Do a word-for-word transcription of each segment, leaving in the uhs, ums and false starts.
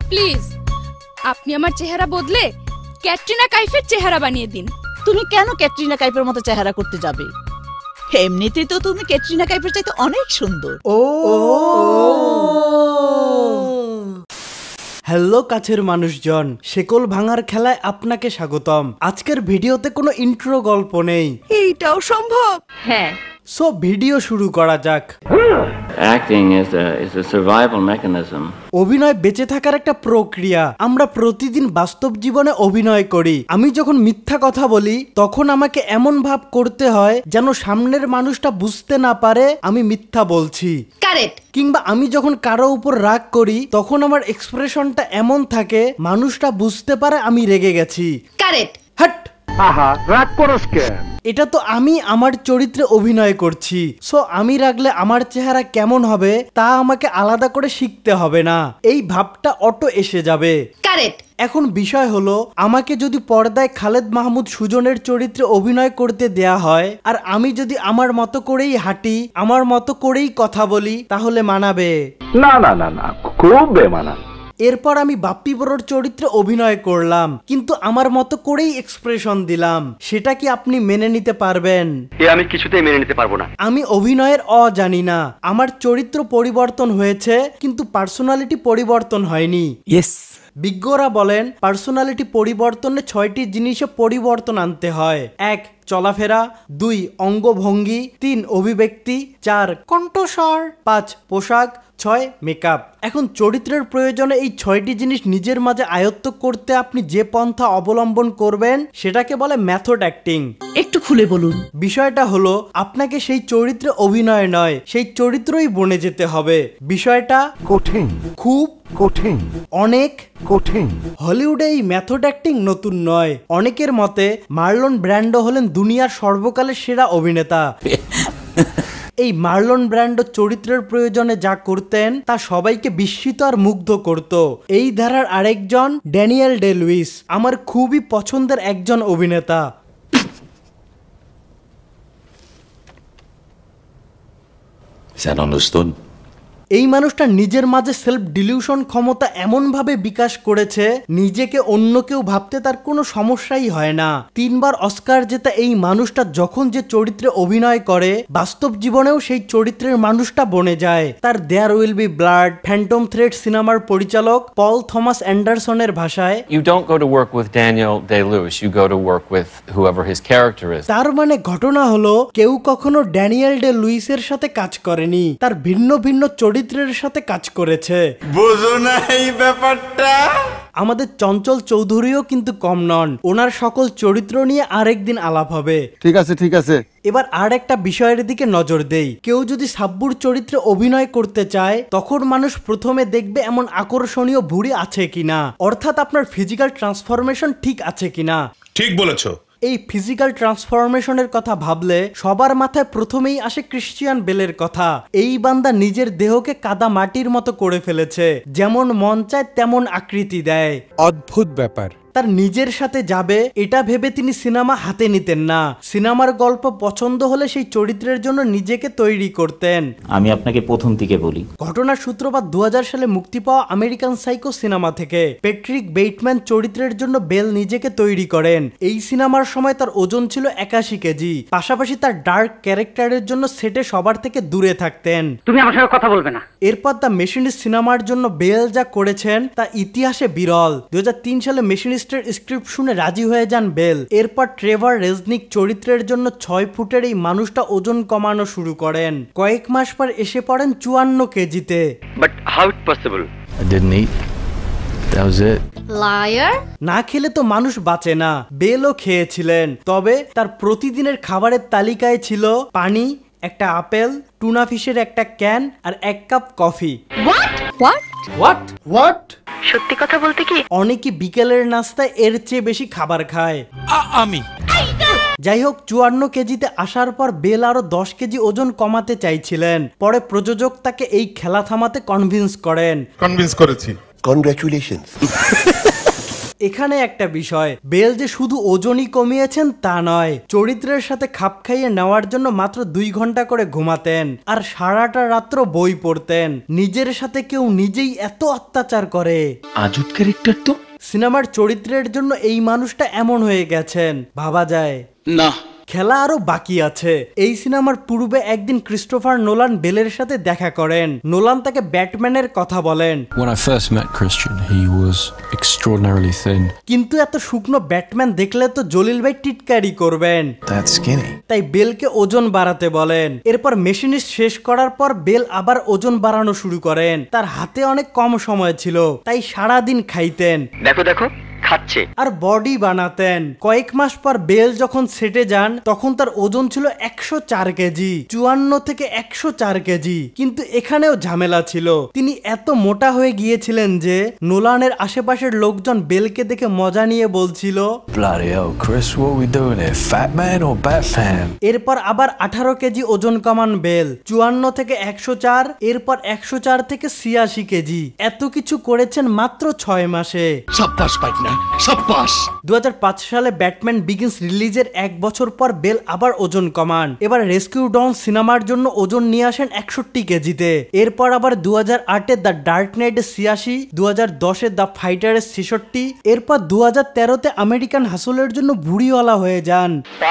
Please আপনি আমার চেহারা বদলে ক্যাটরিনা কাইফের চেহারা বানিয়ে দিন। তুমি কেন ক্যাটরিনা কাইফের মতো চেহারা করতে যাবে? এমনিতেই তো তুমি ক্যাটরিনা কাইফের চাইতে অনেক সুন্দর। ও হ্যালো কাছের মানুষজন, শেকল ভাঙার খেলায় আপনাকে স্বাগতম। আজকের ভিডিওতে কোনো ইন্ট্রো গল্প নেই। এইটাও সম্ভব? হ্যাঁ। সো ভিডিও শুরু করা যাক। Acting is a is a survival mechanism. অভিনয় বেঁচে থাকার একটা প্রক্রিয়া। আমরা প্রতিদিন বাস্তব জীবনে অভিনয় করি। আমি যখন মিথ্যা কথা বলি তখন আমাকে এমন ভাব করতে হয় যেন সামনের মানুষটা বুঝতে না পারে আমি মিথ্যা বলছি। কারেক্ট। কিংবা আমি যখন কারো উপর রাগ করি তখন আমার এক্সপ্রেশনটা এমন থাকে মানুষটা বুঝতে পারে আমি রেগে গেছি। কারেক্ট। হাট। আহা, রাগ করস কেন? এটা তো আমি আমার চরিত্রে অভিনয় করছি। সো আমি রাগলে আমার চেহারা কেমন হবে তা আমাকে আলাদা করে শিখতে হবে না, এই ভাবটা অটো এসে যাবে। কারেক্ট। এখন বিষয় হলো, আমাকে যদি পর্দায় খালেদ মাহমুদ সুজনের চরিত্রে অভিনয় করতে দেয়া হয় আর আমি যদি আমার মতো করেই হাঁটি, আমার মতো করেই কথা বলি, তাহলে মানাবে? না না না না, খুব বেমানান। এরপর আমি বাপ্পি বড়োর চরিত্রে অভিনয় করলাম, কিন্তু আমার মতো করেই এক্সপ্রেশন দিলাম, সেটা কি আপনি মেনে নিতে পারবেন? এ আমি কিছুতেই মেনে নিতে পারবো না। আমি অভিনয়ের অ জানি না, আমার চরিত্র পরিবর্তন হয়েছে কিন্তু পার্সোনালিটি পরিবর্তন হয়নি। ইয়েস। বিজ্ঞরা বলেন পার্সোনালিটি পরিবর্তনে ছয়টি জিনিসে পরিবর্তন আনতে হয়। এক, চলাফেরা। দুই, অঙ্গভঙ্গি। তিন, অভিব্যক্তি। চার, কণ্ঠস্বর। পাঁচ, পোশাক। ছয়, মেকআপ। এখন চরিত্রের প্রয়োজনে এই ছয়টি জিনিস নিজের মাঝে আয়ত্ত করতে আপনি যে পন্থা অবলম্বন করবেন সেটাকে বলে মেথড অ্যাক্টিং। একটু খুলে বলুন। বিষয়টা হলো, আপনাকে সেই চরিত্রে অভিনয় নয়, সেই চরিত্রই বনে যেতে হবে। বিষয়টা কঠিন, খুব কঠিন, অনেক কঠিন। হলিউডে এই মেথড অ্যাক্টিং নতুন নয়। অনেকের মতে মার্লন ব্র্যান্ডো হলেন দুনিয়ার সর্বকালের সেরা অভিনেতা। এই মার্লন ব্র্যান্ডো চরিত্রের প্রয়োজনে যা করতেন তা সবাইকে বিস্মিত আর মুগ্ধ করত। এই ধারার আরেকজন ড্যানিয়েল ডে লুইস, আমার খুবই পছন্দের একজন অভিনেতা। Is that understood? এই মানুষটা নিজের মাঝে সেলফ ডিলিউশন ক্ষমতা এমনভাবে বিকাশ করেছে, নিজেকে অন্য কেউ ভাবতে তার কোনো সমস্যাই হয় না। তিনবার অস্কার জেতা এই মানুষটা যখন যে চরিত্রে অভিনয় করে, বাস্তব জীবনেও সেই চরিত্রের মানুষটা বনে যায়। তার there will be blood, phantom thread সিনেমার পরিচালক পল থমাস অ্যান্ডারসনের ভাষায়, You don't go to work with Daniel Day-Lewis, you go to work with whoever his character is. তার মানে ঘটনা হলো, কেউ কখনো ড্যানিয়েল ডে লুইসের সাথে কাজ করেনি, তার ভিন্ন ভিন্ন চরিত্রের সাথে কাজ করেছে। বুঝো না এই ব্যাপারটা? আমাদের চঞ্চল চৌধুরীও কিন্তু কম নন, ওনার সকল চরিত্র নিয়ে আরেকদিন আলাপ হবে। ঠিক আছে ঠিক আছে। এবার আর একটা বিষয়ের দিকে নজর দেই। কেউ যদি সাব্বুর চরিত্রে অভিনয় করতে চায় তখন মানুষ প্রথমে দেখবে এমন আকর্ষণীয় ভুঁড়ি আছে কিনা, অর্থাৎ আপনার ফিজিক্যাল ট্রান্সফরমেশন ঠিক আছে কিনা। ঠিক বলেছো। এই ফিজিক্যাল ট্রান্সফরমেশনের কথা ভাবলে সবার মাথায় প্রথমেই আসে ক্রিশ্চিয়ান বেলের কথা। এই বান্দা নিজের দেহকে কাদা মাটির মতো করে ফেলেছে, যেমন মন চায় তেমন আকৃতি দেয়। অদ্ভুত ব্যাপার। তার নিজের সাথে যাবে এটা ভেবে তিনি সিনেমা হাতে নিতেন না। সিনেমার গল্প পছন্দ হলে সেই চরিত্রের জন্য নিজেকে তৈরি করতেন। আমি আপনাকে প্রথম থেকে বলি, ঘটনার সূত্রপাত দু হাজার সালে মুক্তি পাওয়া আমেরিকান সাইকো সিনেমা থেকে। প্যাট্রিক বেইটম্যান চরিত্রের জন্য বেল নিজেকে তৈরি করেন। এই সিনেমার সময় তার ওজন ছিল একাশি কেজি। পাশাপাশি তার ডার্ক ক্যারেক্টারের জন্য সেটে সবার থেকে দূরে থাকতেন। তুমি আমার সঙ্গে কথা বলবে না। এরপর দ্য মেশিনিস্ট সিনেমার জন্য বেল যা করেছেন তা ইতিহাসে বিরল। দু হাজার তিন সালে মেশিনিস্ট স্ক্রিপ্ট শুনে রাজি হয়ে যান বেল। এরপর ট্রেভার রেজনিক চরিত্রের জন্য ছয় ফুটের এই মানুষটা ওজন কমানো শুরু করেন। কয়েক মাস পর এসে পড়েন চুয়ান্ন কেজিতে। But how it possible? I didn't eat. That was it. Liar. না খেলে তো মানুষ বাঁচে না। বেলও খেয়েছিলেন, তবে তার প্রতিদিনের খাবারের তালিকায় ছিল পানি, একটা আপেল, টুনা ফিশের একটা ক্যান আর এক cup coffee. What what what what? সত্যি কথা বলতে কি, অনেকে বিকেলের নাস্তায় এর চেয়ে বেশি খাবার খায়। আমি যাই হোক, চুয়ান্ন কেজিতে আসার পর বেল আরো দশ কেজি ওজন কমাতে চাইছিলেন। পরে প্রযোজক তাকে এই খেলা থামাতে কনভিন্স করেন। কনভিন্স করেছি। কনগ্রাচুলেশনস। এখানে একটা বিষয়, বেল যে শুধু ওজনই কমিয়েছেন তা নয়, চরিত্রের সাথে খাপ খাইয়ে নেওয়ার জন্য মাত্র দুই ঘন্টা করে ঘুমাতেন আর সারাটা রাত্র বই পড়তেন। নিজের সাথে কেউ নিজেই এত অত্যাচার করে, আজব ক্যারেক্টার তো। সিনেমার চরিত্রের জন্য এই মানুষটা এমন হয়ে গেছেন, ভাবা যায় না। খেলা আরো বাকি আছে। এই সিনেমার পূর্বে একদিন ক্রিস্টোফার নোলান বেলের সাথে দেখা করেন। নোলান তাকে ব্যাটম্যানের কথা বলেন। When I first met Christian, he was extraordinarily thin. কিন্তু এত শুকনো ব্যাটম্যান দেখলে তো জলিল ভাই টিটকারি করবেন, That's skinny. তাই বেলকে ওজন বাড়াতে বলেন। এরপর মেশিনিস্ট শেষ করার পর বেল আবার ওজন বাড়ানো শুরু করেন। তার হাতে অনেক কম সময় ছিল, তাই সারাদিন খাইতেন, দেখো দেখো খাচ্ছে আর বডি বানাতেন। কয়েক মাস পর বেল যখন সেটে যান তখন তার ওজন ছিল একশো চার কেজি, চুয়ান্ন থেকে একশো চার কেজি। কিন্তু এখানেও ঝামেলা ছিল, তিনি এত মোটা হয়ে গিয়েছিলেন যে নোলানের আশেপাশের লোকজন বেলকে দেখে মজা নিয়ে বলছিল, Bloody hell, Chris, what are we doing here? Fat man or Batman? এরপর আবার আঠারো কেজি ওজন কমান বেল, চুয়ান্ন থেকে একশো চার, এরপর একশো চার থেকে ছিয়াশি কেজি। এত কিছু করেছেন মাত্র ছয় মাসে। দু হাজার পাঁচ সালে ব্যাটম্যান বিগিনস রিলিজের এক বছর পর বেল আবার ওজন কমান। এবার রেস্কিউ ডন সিনেমার জন্য ওজন নিয়ে আসেন একষট্টি কেজিতে। এরপর আবার দু হাজার আটে দ্য ডার্ক নাইটে ছিয়াশি, দু হাজার দশে দ্য ফাইটারে ছেষট্টি, এরপর দু হাজার তেরোতে আমেরিকান হাসলের জন্য বুড়িওয়ালা হয়ে যান।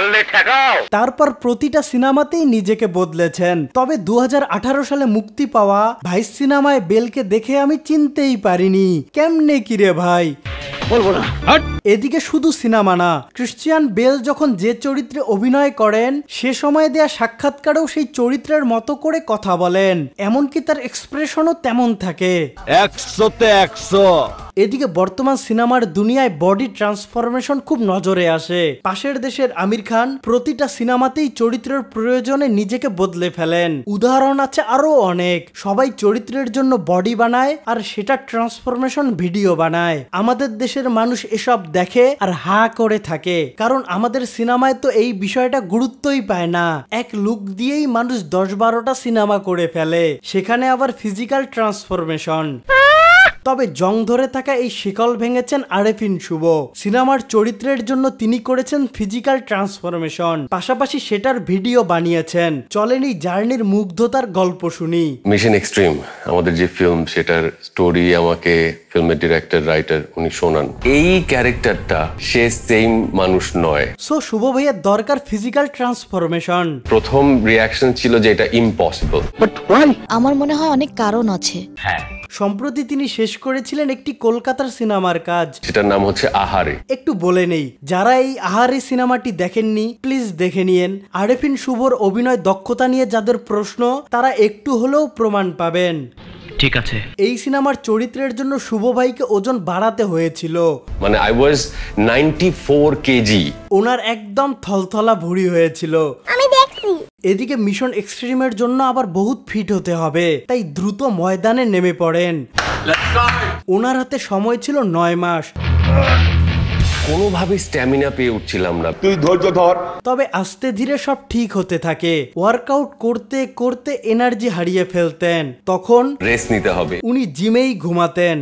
তারপর প্রতিটা সিনেমাতেই নিজেকে বদলেছেন। তবে দু হাজার আঠারো সালে মুক্তি পাওয়া ভাইস সিনেমায় বেলকে দেখে আমি চিনতেই পারিনি, কেমনে কিরে ভাই বলবো না। এদিকে শুধু সিনেমা না, ক্রিশ্চিয়ান বেল যখন যে চরিত্রে অভিনয় করেন সে সময় দেয়া সাক্ষাৎকারেও সেই চরিত্রের মতো করে কথা বলেন, এমনকি তার এক্সপ্রেশনও তেমন থাকে একশোতে একশো। এদিকে বর্তমান সিনেমার দুনিয়ায় বডি ট্রান্সফরমেশন খুব নজরে আসে। পাশের দেশের আমির খান প্রতিটা সিনেমাতেই চরিত্রের প্রয়োজনে নিজেকে বদলে ফেলেন। উদাহরণ আছে আরো অনেক। সবাই চরিত্রের জন্য বডি বানায় আর সেটা ট্রান্সফরমেশন ভিডিও বানায়। আমাদের দেশের মানুষ এসব দেখে আর হা করে থাকে, কারণ আমাদের সিনেমায় তো এই বিষয়টা গুরুত্বই পায় না। এক লুক দিয়েই মানুষ দশ বারোটা সিনেমা করে ফেলে, সেখানে আবার ফিজিক্যাল ট্রান্সফরমেশন। তবে জং ধরে থাকা এই শিকল ভেঙেছেন আরেফিন শুভ। সিনেমার চরিত্রের জন্য তিনি করেছেন ফিজিক্যাল ট্রান্সফরমেশন, পাশাপাশি সেটার ভিডিও বানিয়েছেন। চলেন এই জার্নির মুগ্ধতার গল্প শুনি। মিশন এক্সট্রিম আমাদের যে ফিল্ম, সেটার স্টোরি আমাকে ফিল্মের ডিরেক্টর রাইটার উনি শোনান। এই ক্যারেক্টারটা সে সেম মানুষ নয়। সো শুভ ভাইয়ের দরকার ফিজিক্যাল ট্রান্সফরমেশন। প্রথম রিয়াকশন ছিল যে এটা ইম্পসিবল, বাট হোয়াই? আমার মনে হয় অনেক কারণ আছে। হ্যাঁ, সম্প্রতি তিনি শেষ করেছিলেন একটি কলকাতার সিনেমার কাজ, সেটার নাম হচ্ছে আহারে। একটু বলে নেই, যারা এই আহারে সিনেমাটি দেখেননি প্লিজ দেখে নিয়েন। আরেফিন শুভর অভিনয় দক্ষতা নিয়ে যাদের প্রশ্ন তারা একটু হলেও প্রমাণ পাবেন। ঠিক আছে, এই সিনেমার চরিত্রের জন্য শুভ ভাইকে ওজন বাড়াতে হয়েছিল, মানে I was ninety four KG. ওনার একদম থলথলা ভুঁড়ি হয়েছিল। আমি দেখছি। এদিকে মিশন এক্সট্রিমের জন্য আবার বহুত ফিট হতে হবে, তাই দ্রুত ময়দানে নেমে পড়েন। ওনার হাতে সময় ছিল নয় মাস। কোনোভাবে স্ট্যামিনা পেয়ে উঠছিলাম না। তুই ধৈর্য ধর। তবে আস্তে ধীরে সব ঠিক হতে থাকে। ওয়ার্কআউট করতে করতে এনার্জি হারিয়ে ফেলতেন, তখন রেস্ট নিতে হবে। উনি জিমেই ঘুমাতেন।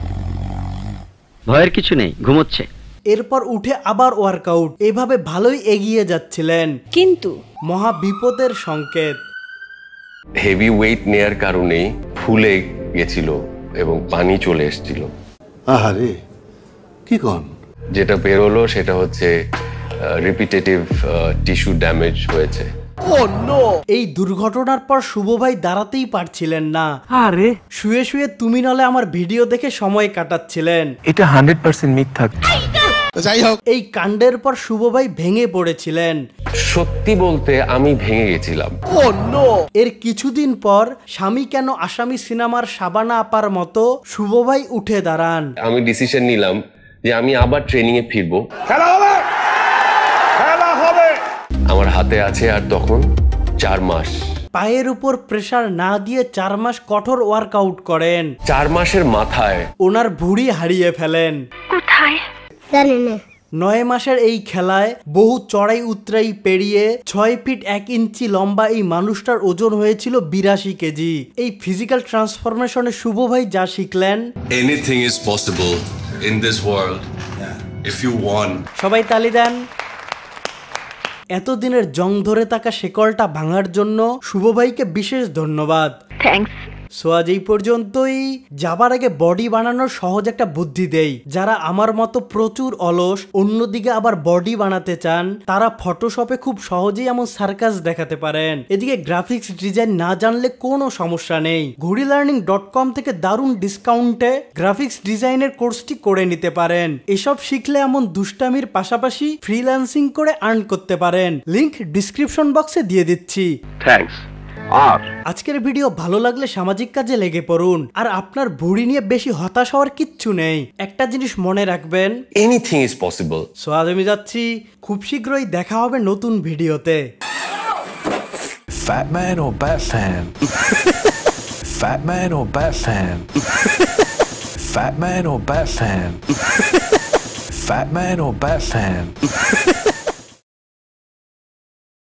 ভয়ের কিছু নেই, ঘুমোচ্ছে। এরপর উঠে আবার ওয়ার্কআউট, এভাবে ভালোই এগিয়ে যাচ্ছিলেন। কিন্তু মহা বিপদের সংকেত। হেভি ওয়েট নেয়ার কারণে ফুলে গেছিল এবং পানি চলে এসেছিল। আহারে কি কোন? যেটা বেরোলো সেটা হচ্ছে রিপিটেটিভ টিস্যু ড্যামেজ হয়েছে। এই দুর্ঘটনার পর শুভ ভাই দাঁড়াতেই পারছিলেন না। আরে শুয়ে শুয়ে তুমি নলে আমার ভিডিও দেখে সময় কাটাচ্ছিলেন। এটা হান্ড্রেড পার্সেন্ট মিথ্যা। যাই হোক, এই কাণ্ডের পর শুভ ভাই ভেঙে পড়েছিলেন। সত্যি বলতে আমি ভেঙে গেছিলাম। এর কিছুদিন পর স্বামী কেন আসামি সিনেমার শাবানা আপার মতো শুভ ভাই উঠে দাঁড়ান। আমি ডিসিশন নিলাম যে আমি আবার ট্রেনিং এ ফিরবো। খেলা হবে, খেলা হবে। আমার হাতে আছে আর তখন চার মাস। পায়ের উপর প্রেসার না দিয়ে চার মাস কঠোর ওয়ার্কআউট করেন। চার মাসের মাথায় ওনার ভুঁড়ি হারিয়ে ফেলেন। কোথায় জানি না। নয় মাসের এই খেলায় বহু চড়াই উতরাই পেরিয়ে ছয় ফিট এক ইঞ্চি লম্বা এই মানুষটার ওজন হয়েছিল বিরাশি কেজি। এই ফিজিক্যাল ট্রান্সফরমেশনে শুভ ভাই যা শিখলেন, anything is possible in this world if you won. সবাই তালি দেন। এতদিনের জং ধরে থাকা শেকলটা ভাঙার জন্য শুভ ভাইকে বিশেষ ধন্যবাদ। থ্যাঙ্কস। সো আজ এই পর্যন্তই। যাবার আগে বডি বানানোর সহজ একটা বুদ্ধি দেই। যারা আমার মতো প্রচুর অলস, অন্যদিকে আবার বডি বানাতে চান, তারা ফটোশপে খুব সহজেই এমন সার্কাস দেখাতে পারেন। এদিকে গ্রাফিক্স ডিজাইন না জানলে কোনো সমস্যা নেই। ঘুড়ি লার্নিং ডট কম থেকে দারুণ ডিসকাউন্টে গ্রাফিক্স ডিজাইনের কোর্সটি করে নিতে পারেন। এসব শিখলে এমন দুষ্টামির পাশাপাশি ফ্রিল্যান্সিং করে আর্ন করতে পারেন। লিংক ডিসক্রিপশন বক্সে দিয়ে দিচ্ছি। থ্যাঙ্কস। আর আজকের ভিডিও ভালো লাগলে সামাজিক কাজে লেগে পড়ুন। আর আপনার ভুঁড়ি নিয়ে বেশি হতাশ হওয়ার কিচ্ছু নেই। একটা জিনিস মনে রাখবেন, এনিথিং ইজ পসিবল। সো আজ আমি যাচ্ছি, খুব শীঘ্রই দেখা হবে নতুন ভিডিওতে। Fat man or bat fan? Fat man or bat fan? Fat man or bat fan? Fat man or bat fan?